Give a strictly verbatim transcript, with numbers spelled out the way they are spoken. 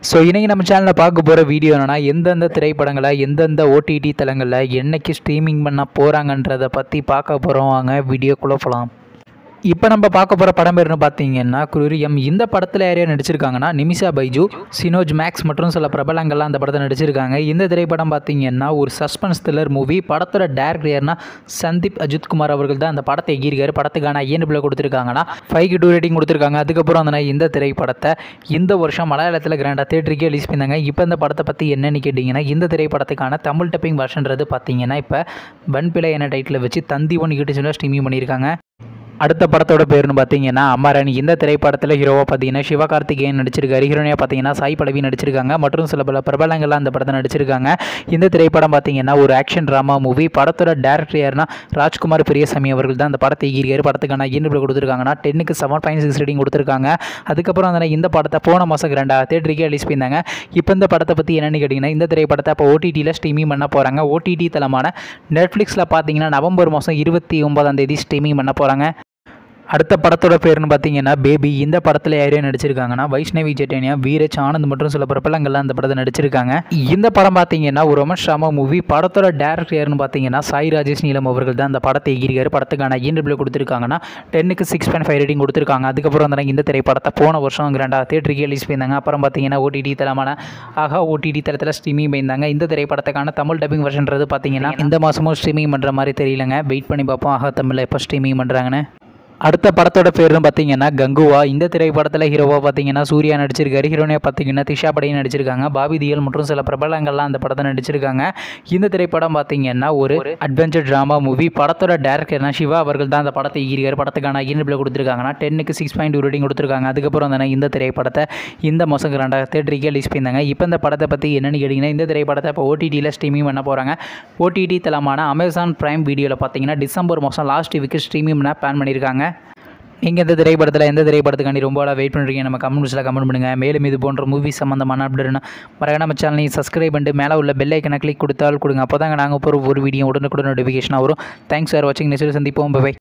So இன்றைக்கி நம்ம சேனலில் பார்க்க போகிற வீடியோ என்னென்னா எந்தெந்த திரைப்படங்களை எந்தெந்த ஓடிடி தளங்களில் என்னைக்கு ஸ்ட்ரீமிங் பண்ண போகிறாங்கன்றதை பற்றி பார்க்க போகிறோம். வாங்க வீடியோக்குள்ளே போகலாம். இப்போ நம்ம பார்க்க போகிற படம் பேர்னு பார்த்தீங்கன்னா குருரியம். இந்த படத்தில் யாரையா நடிச்சிருக்காங்கன்னா நிமிஷா பைஜு, சினோஜ் மேக்ஸ் மற்றும் சில பிரபலங்கள்லாம் அந்த படத்தை நடிச்சிருக்காங்க. இந்த திரைப்படம் பார்த்தீங்கன்னா ஒரு சஸ்பென்ஸ் த்ரில்லர் மூவி. படத்தோட டேரக்டர் யாருன்னா சந்தீப் அஜித்குமார் அவர்கள் தான் அந்த படத்தை எகிரிக்காரு. படத்துக்கான ஐஎன்பியில் கொடுத்துருக்காங்கன்னா ஃபைவ் டூ ரேட்டிங் கொடுத்துருக்காங்க. அதுக்கப்புறம் அந்த இந்த திரைப்படத்தை இந்த வருஷம் மலையாளத்தில் கிராண்டாக தேட்டருக்கே ரிலீஸ் பண்ணாங்க. இப்போ இந்த படத்தை பற்றி என்னென்னு கேட்டிங்கன்னா இந்த திரைப்படத்துக்கான தமிழ் டப்பிங் வெர்ஷன்றது பார்த்தீங்கன்னா இப்போ வன்பிழை என டைட்டில் வச்சு தந்தி ஒன் யூடியூப்ல ஸ்ட்ரீமிங் பண்ணியிருக்காங்க. அடுத்த படத்தோட பேர்னு பார்த்தீங்கன்னா அமரன். இந்த திரைப்படத்தில் ஹீரோவாக பார்த்தீங்கன்னா சிவகார்த்திகேயன் நடிச்சிருக்காரு. ஹீரோனியாக பார்த்தீங்கன்னா சாய் பல்லவி நடிச்சிருக்காங்க மற்றும் சில பல பிரபலங்கள்லாம் அந்த படத்தை நடிச்சிருக்காங்க. இந்த திரைப்படம் பார்த்தீங்கன்னா ஒரு ஆக்ஷன் ட்ராமா மூவி. படத்தோட டேரக்டர் யாருன்னா ராஜ்குமார் பெரியசாமி அவர்கள் தான் அந்த படத்தை எகிரிக்காரு. படத்துக்கான ஐஎன்பியில் கொடுத்துருக்காங்கன்னா டென்னுக்கு செவன் பாயிண்ட் சிக்ஸ் ரேட்டிங் கொடுத்துருக்காங்க. அதுக்கப்புறம் அந்த இந்த படத்தை போன மாதம் கிராண்டாக தேட்டருக்கே ரிலீஸ் பண்ணியிருந்தாங்க. இப்போ இந்த படத்தை பற்றி என்னென்னு கேட்டிங்கன்னா இந்த திரைப்படத்தை இப்போ ஓடிடியில் ஸ்ட்ரீமிங் பண்ண போகிறாங்க. ஓடிடி தளமான நெட்ஃப்ளிக்ஸில் பார்த்தீங்கன்னா நவம்பர் மாதம் இருபத்தி ஒன்பதாம் தேதி ஸ்ட்ரீமிங் பண்ண போகிறாங்க. அடுத்த படத்தோட பேர்னு பார்த்தீங்கன்னா பேபி. இந்த படத்தில் யாரையா நடிச்சிருக்காங்கன்னா வைஷ்ணவி ஜெட்டேனியா, வீரஜ் ஆனந்த் மற்றும் சில பிரபலங்கள்லாம் அந்த படத்தை நடிச்சிருக்காங்க. இந்த படம் பார்த்தீங்கன்னா ஒரு ரொமான்ஸ் ட்ராமா மூவி. படத்தோட டேரக்டர் யாருன்னு பார்த்தீங்கன்னா சாய் ராஜேஷ் நீலம் அவர்கள் தான் அந்த படத்தை எகிரிக்காரு. படத்துக்கான ஐஎன்பியில் கொடுத்துருக்காங்கன்னா டென்னுக்கு சிக்ஸ் பாயிண்ட் ஃபைவ் ரேட்டிங் கொடுத்துருக்காங்க. அதுக்கப்புறம் வந்து இந்த திரைப்படத்தை போன வருஷம் கிராண்டாக தேட்டருக்கு ரிலீஸ் பண்ணியிருந்தாங்க. அப்புறம் பார்த்தீங்கன்னா ஓடிடி தளமான ஆகா ஓடிடி தளத்தில் ஸ்ட்ரீமிங் பண்ணியிருந்தாங்க. இந்த திரைப்படத்துக்கான தமிழ் டப்பிங் வெர்ஷன்றது பார்த்தீங்கன்னா இந்த மாதமும் ஸ்ட்ரீமிங் பண்ணுற மாதிரி தெரியலங்க. வெயிட் பண்ணி பார்ப்போம் ஆகா தமிழில் எப்போ ஸ்ட்ரீமிங் பண்ணுறாங்கன்னு. அடுத்த படத்தோட பேர்னு பார்த்தீங்கன்னா கங்குவா. இந்த திரைப்படத்தில் ஹீரோவாக பார்த்தீங்கன்னா சூர்யா நடிச்சிருக்காரு. ஹீரோனியாக பார்த்தீங்கன்னா திஷா படையும் நடிச்சிருக்காங்க. பாபி தியல் மற்றும் சில பிரபலங்கள்லாம் அந்த படத்தை நடிச்சிருக்காங்க. இந்த திரைப்படம் பார்த்தீங்கன்னா ஒரு அட்வென்ச்சர் ட்ராமா மூவி. படத்தோட டேரக்டர்னா சிவா அவர்கள் தான் அந்த படத்தை எகிரிக்காரு. படத்துக்கான ஐஎன்பியில் கொடுத்துருக்காங்கன்னா டென்னுக்கு சிக்ஸ் பாயிண்ட் டூ ரேட்டிங் கொடுத்துருக்காங்க. அதுக்கப்புறம் தானே இந்த திரைப்படத்தை இந்த மாதம் ரெண்டாக தேட்டருக்கே ரிலீஸ் பண்ணியிருந்தாங்க. இப்போ இந்த படத்தை பற்றி என்னென்னு கேட்டிங்கன்னா இந்த திரைப்படத்தை இப்போ ஓடிடியில் ஸ்ட்ரீமிங் பண்ண போகிறாங்க. ஓடிடி தளமான அமேசான் பிரைம் வீடியோவில் பார்த்தீங்கன்னா டிசம்பர் மாதம் லாஸ்ட் வீக்கு ஸ்ட்ரீமிங் பண்ண பிளான் பண்ணியிருக்காங்க. நீங்கள் இந்த திரைப்படத்தில் எந்த திரைப்படத்துக்காண்டி ரொம்ப நாளாக வெயிட் பண்ணுறீங்க நம்ம கமெண்ட்ஸில் கமெண்ட் பண்ணுங்கள். மேலும் இது போன்ற மூவி சம்மந்தமான அப்டேட்னா மறக்காம நம்ம சேனலையும் சப்ஸ்கிரைப் பண்ணிட்டு மேலே உள்ள பெல் ஐக்கனை கிளிக் கொடுத்தால் கொடுங்க. அப்போ தாங்க நாங்கள் போகிற ஒரு வீடியோ உடனுக்குடன் நோட்டிஃபிகேஷனாக வரும். தேங்க்ஸ் ஃபார் வாட்சிங். நெக்ஸ்ட் சந்திப்போம். பை.